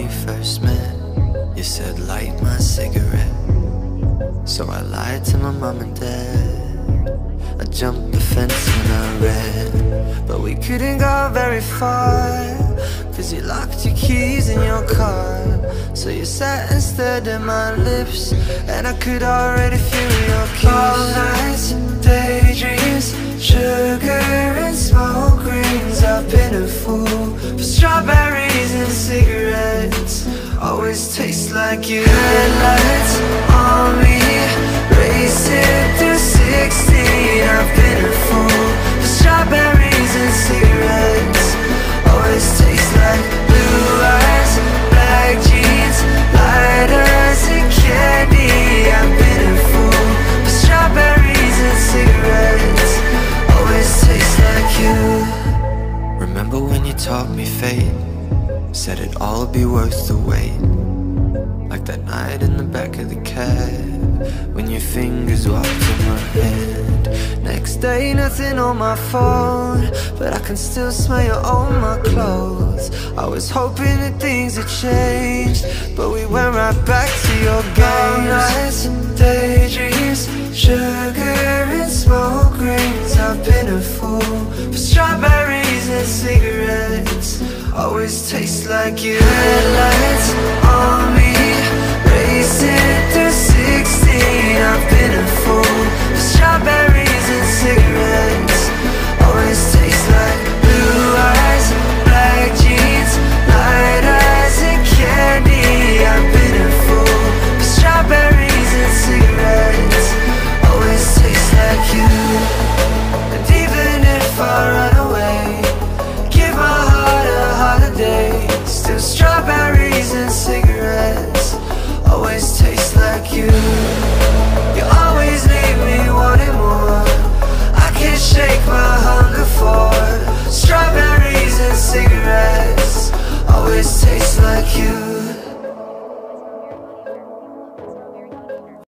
we first met, you said light my cigarette. So I lied to my mom and dad. I jumped the fence when I read, but we couldn't go very far, cause you locked your keys in your car. So you sat and stared at my lips, and I could already feel your kiss. All nights, daydreams, sugar and smoke rings. I've been a fool for strawberries and cigarettes. Always taste like you. Headlights on me, racing through 16. I've been a fool for strawberries and cigarettes. Always taste like blue eyes, black jeans, lighters and candy. I've been a fool for strawberries and cigarettes. Always taste like you. Remember when you taught me fate? Said it'd all be worth the wait. Like that night in the back of the cab, when your fingers walked in my hand. Next day, nothing on my phone, but I can still smell you on my clothes. I was hoping that things had changed, but we went right back to your games. All nights and daydreams, sugar and smoke rings. I've been a fool for strawberries and cigarettes. Always taste like you. Headlights